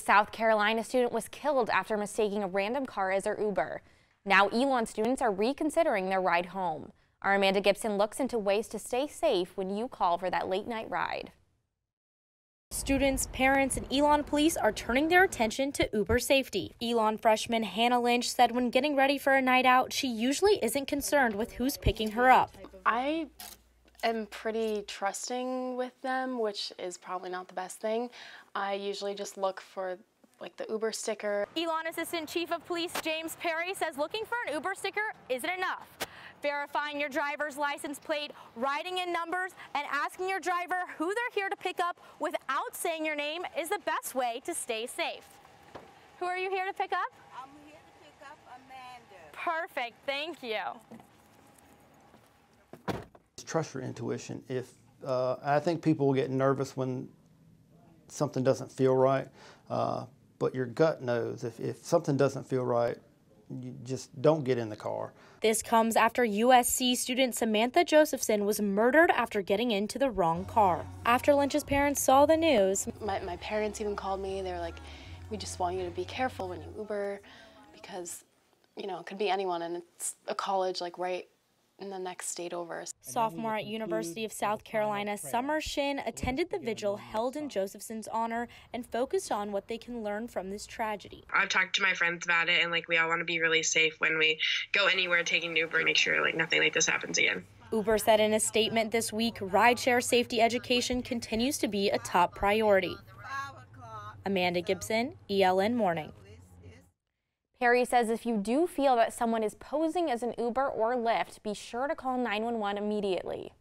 South Carolina student was killed after mistaking a random car as her Uber. Now Elon students are reconsidering their ride home. Our Amanda Gibson looks into ways to stay safe when you call for that late night ride. Students, parents, and Elon police are turning their attention to Uber safety. Elon freshman Hannah Lynch said when getting ready for a night out, she usually isn't concerned with who's picking her up. I am pretty trusting with them, which is probably not the best thing. I usually just look for like the Uber sticker. Elon Assistant Chief of Police James Perry says looking for an Uber sticker isn't enough. Verifying your driver's license plate, writing in numbers, and asking your driver who they're here to pick up without saying your name is the best way to stay safe. Who are you here to pick up? I'm here to pick up Amanda. Perfect, thank you. Trust your intuition. I think people will get nervous when something doesn't feel right, but your gut knows if something doesn't feel right, you just don't get in the car. This comes after USC student Samantha Josephson was murdered after getting into the wrong car. After Lynch's parents saw the news, my parents even called me. They were like, we just want you to be careful when you Uber because, you know, it could be anyone and it's a college like right in the next state over. Sophomore at University of South Carolina, Summer Shin attended the vigil held in Josephson's honor and focused on what they can learn from this tragedy. I've talked to my friends about it, and we all want to be really safe when we go anywhere taking Uber, make sure nothing like this happens again. Uber said in a statement this week, rideshare safety education continues to be a top priority. Amanda Gibson, ELN Morning. Perry says if you do feel that someone is posing as an Uber or Lyft, be sure to call 911 immediately.